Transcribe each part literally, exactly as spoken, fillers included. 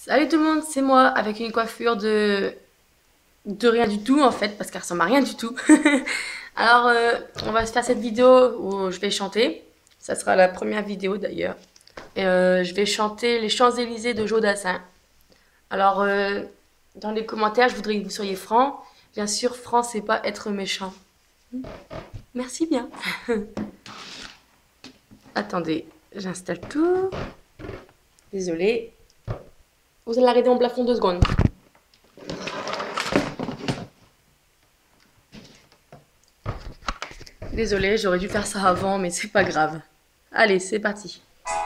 Salut tout le monde, c'est moi avec une coiffure de de rien du tout en fait parce qu'elle ressemble à rien du tout. Alors euh, on va se faire cette vidéo où je vais chanter. Ça sera la première vidéo d'ailleurs. Et euh, je vais chanter les Champs-Élysées de Jodassin. Alors euh, dans les commentaires, je voudrais que vous soyez francs. Bien sûr, franc c'est pas être méchant. Merci bien. Attendez, j'installe tout. Désolée. Vous allez arrêter mon plafond deux secondes. Désolée, j'aurais dû faire ça avant, mais c'est pas grave. Allez, c'est parti.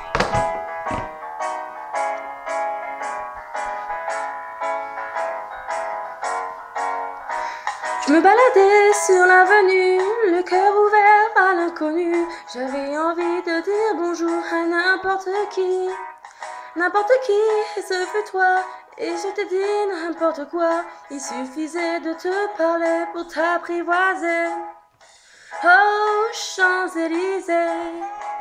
Je me baladais sur l'avenue, le cœur ouvert à l'inconnu. J'avais envie de dire bonjour à n'importe qui. N'importe qui, et ce fut toi. Et je t'ai dit n'importe quoi. Il suffisait de te parler pour t'apprivoiser. Oh, Champs-Élysées.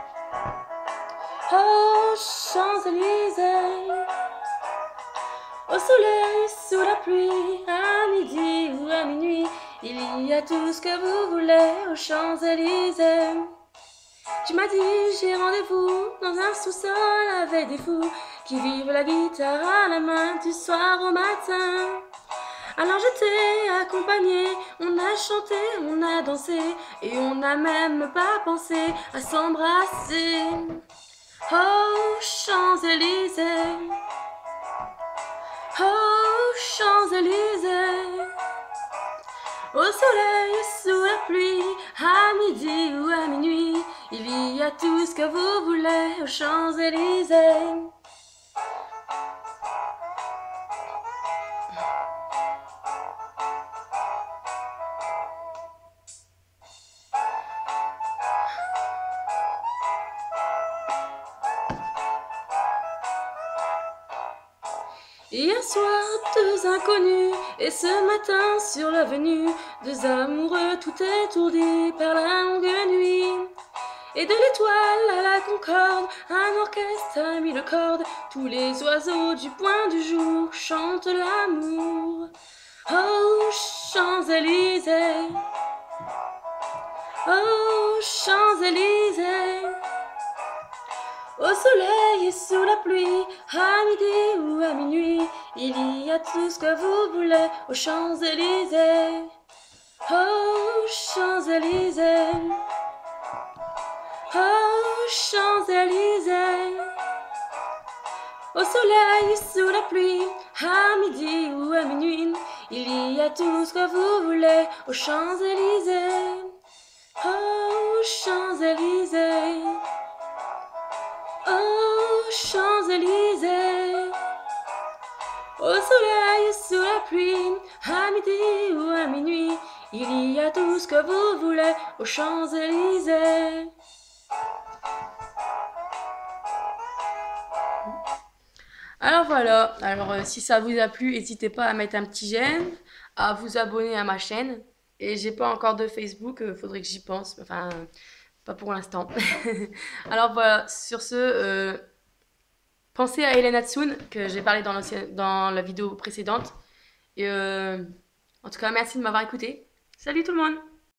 Oh, Champs-Élysées. Au soleil, sous la pluie, à midi ou à minuit, il y a tout ce que vous voulez aux Champs-Élysées. Tu m'as dit, j'ai rendez-vous dans un sous-sol avec des fous qui vivent la guitare à la main du soir au matin. Alors je t'ai accompagné, on a chanté, on a dansé, et on n'a même pas pensé à s'embrasser. Oh, Champs-Élysées. Oh, Champs-Élysées. Au soleil, sous la pluie, à midi ou à minuit, il y a tout ce que vous voulez aux Champs-Élysées. Hier soir, deux inconnus, et ce matin sur l'avenue, deux amoureux tout étourdis par la longue nuit. Et de l'étoile à la concorde, un orchestre a mis le corde, tous les oiseaux du point du jour chantent l'amour. Oh, Champs-Élysées. Oh, Champs-Élysées. Au soleil et sous la pluie, à midi ou à minuit, il y a tout ce que vous voulez aux Champs-Élysées. Oh, Champs-Élysées. Oh, Champs-Élysées. Au soleil et sous la pluie, à midi ou à minuit, il y a tout ce que vous voulez aux Champs-Élysées. Oh, Champs-Élysées. Oh, Champs-Élysées. Au soleil et sous la pluie, à midi ou à minuit, il y a tout ce que vous voulez aux Champs-Élysées. Alors voilà, alors euh, si ça vous a plu, n'hésitez pas à mettre un petit j'aime, à vous abonner à ma chaîne. Et j'ai pas encore de Facebook, euh, faudrait que j'y pense, enfin, euh, pas pour l'instant. Alors voilà, sur ce, euh, pensez à Hélène Hatsoun, que j'ai parlé dans, l'ancienne- dans la vidéo précédente. Et euh, en tout cas, merci de m'avoir écouté. Salut tout le monde!